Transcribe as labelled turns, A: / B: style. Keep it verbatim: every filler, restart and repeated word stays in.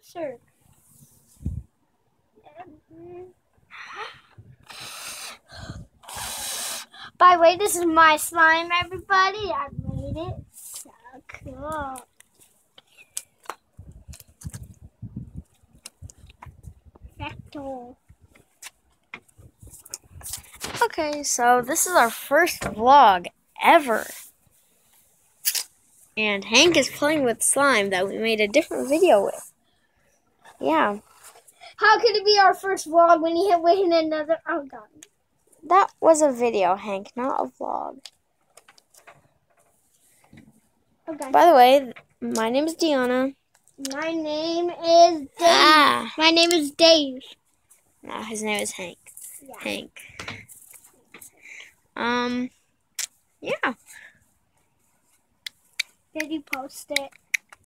A: Sure. By the way, this is my slime, everybody. I made it. So cool. Perfecto.
B: Okay, so this is our first vlog ever. And Hank is playing with slime that we made a different video with. Yeah.
A: How could it be our first vlog when he hit with another? Oh, God.
B: That was a video, Hank, not a vlog.
A: Okay.
B: By the way, my name is Deanna.
A: My name is Dave.
B: Ah.
A: My name is Dave.
B: No, his name is Hank.
A: Yeah.
B: Hank. Um, yeah.
A: Did you post it?